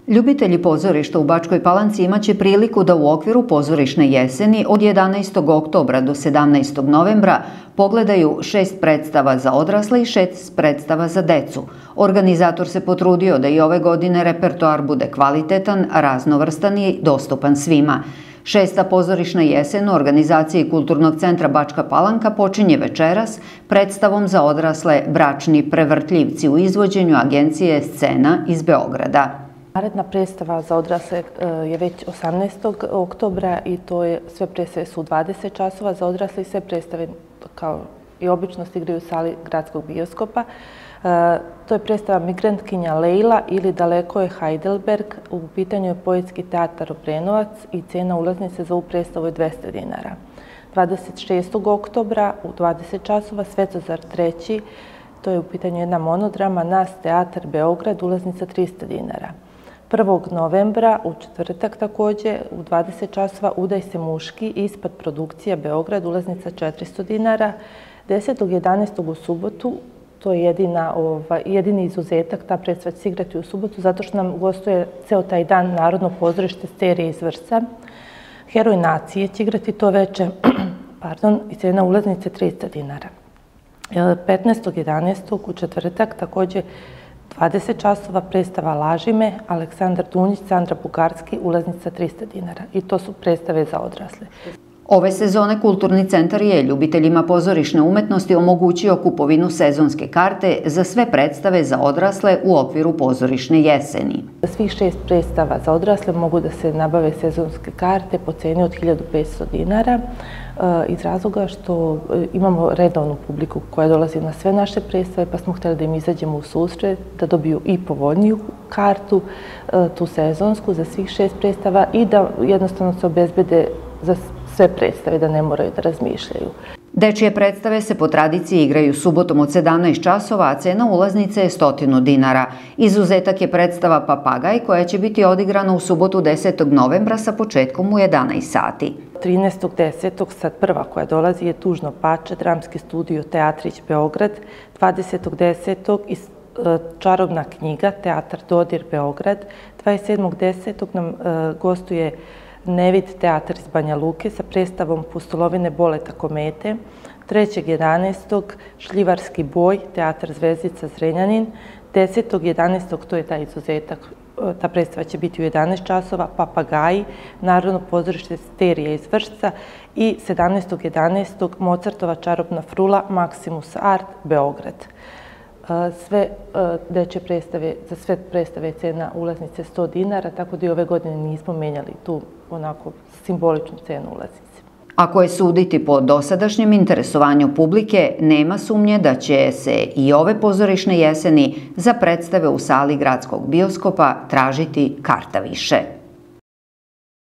Ljubitelji pozorišta u Bačkoj Palanci imaće priliku da u okviru pozorišne jeseni od 11. oktobra do 17. novembra pogledaju 6 predstava za odrasle i 6 predstava za decu. Organizator se potrudio da i ove godine repertoar bude kvalitetan, raznovrstan i dostupan svima. 6. pozorišna jesen u organizaciji Kulturnog centra Bačka Palanka počinje večeras predstavom za odrasle Bračni prevrtljivci u izvođenju agencije Scena iz Beograda. Naredna predstava za odrasle je već 18. oktobra i sve predstave su u 20 časova za odrasle i sve predstave kao i obično se igraju u sali gradskog bioskopa. To je predstava Migrantkinja Lejla ili Daleko je Heidelberg. U pitanju je Poetski teatar Obrenovac i cena ulaznice za ovu predstavu je 200 dinara. 26. oktobra u 20 časova Svetozar III. To je u pitanju jedna monodrama Nas teatar Beograd, ulaznica 300 dinara. 1. novembra u četvrtak također u 20 časova Udaj se muški, ispad produkcija Beograd, ulaznica 400 dinara. 10.11. u subotu, to je jedini izuzetak, ta predstava će se igrati u subotu zato što nam gostuje ceo taj dan Narodno pozorište Sterije iz Vršca. Heroj nacije će igrati to veče, i cena ulaznice 300 dinara. 15.11. u četvrtak također 20 časova predstava Laži me, Aleksandar Dunjić, Sandra Bugarski, ulaznica 300 dinara. I to su predstave za odrasle. Ove sezone Kulturni centar je ljubiteljima pozorišne umetnosti omogućio kupovinu sezonske karte za sve predstave za odrasle u okviru pozorišne jeseni. Za svih 6 predstava za odrasle mogu da se nabave sezonske karte po ceni od 1500 dinara iz razloga što imamo redovnu publiku koja dolazi na sve naše predstave pa smo htjeli da im izađemo u susret, da dobiju i povoljniju kartu, tu sezonsku za svih 6 predstava i da jednostavno se obezbede za sve predstave, da ne moraju da razmišljaju. Dečije predstave se po tradiciji igraju subotom od 17 časova, a cena ulaznice je 100 dinara. Izuzetak je predstava Papagaj koja će biti odigrana u subotu 10. novembra sa početkom u 11 sati. 13.10. sad prva koja dolazi je Tužno pače, dramski studio Teatrić Beograd. 20.10. Čarobna knjiga, Teatar Dodir Beograd. 27.10. nam gostuje Nevid teatar iz Banja Luke sa predstavom Pustolovine Boleta komete. 3.11. Šljivarski boj, teatar Zvezdica Zrenjanin. 10.11. to je taj izuzetak, ta predstava će biti u 11 časova, Papagaji, Narodno pozorište Sterije iz Vršca i 17.11. Mozartova čarobna frula, Maximus Art, Beograd. Sve dečje predstave, za sve predstave je cena ulaznice 100 dinara, tako da i ove godine nismo menjali tu onako simboličnu cenu ulaznice. Ako je suditi po dosadašnjem interesovanju publike, nema sumnje da će se i ove pozorišne jeseni za predstave u sali gradskog bioskopa tražiti karta više.